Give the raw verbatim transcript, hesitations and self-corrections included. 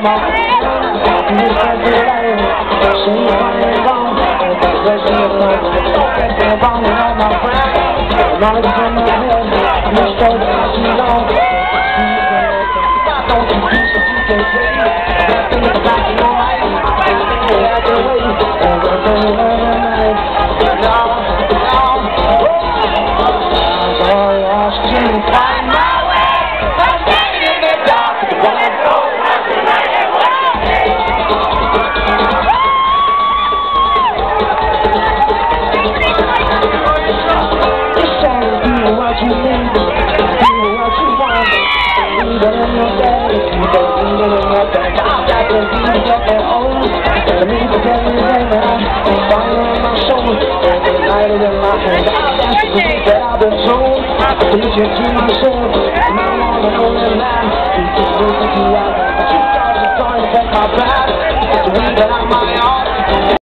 my you said you love she ain't wrong, but she is not getting wrong on my friend. Now it's in my head, you still got you long. Why don't you do so you can say that things like you alright? Stay out the way, and we're going every night. No, no, I'm going lost to find my way. I'm standing in the dark, when I go lost in my head. You need, do what you want. Leave it in your bed, you don't leave it in your bed. I've got to be getting old. I need to get me there now. Fire on my shoulder, and the lighter in my hand. I've got to believe that I've been told. Reach into myself, and I wanna know that now. You can look at you out, but you got to find that my back. Believe that I'm my own.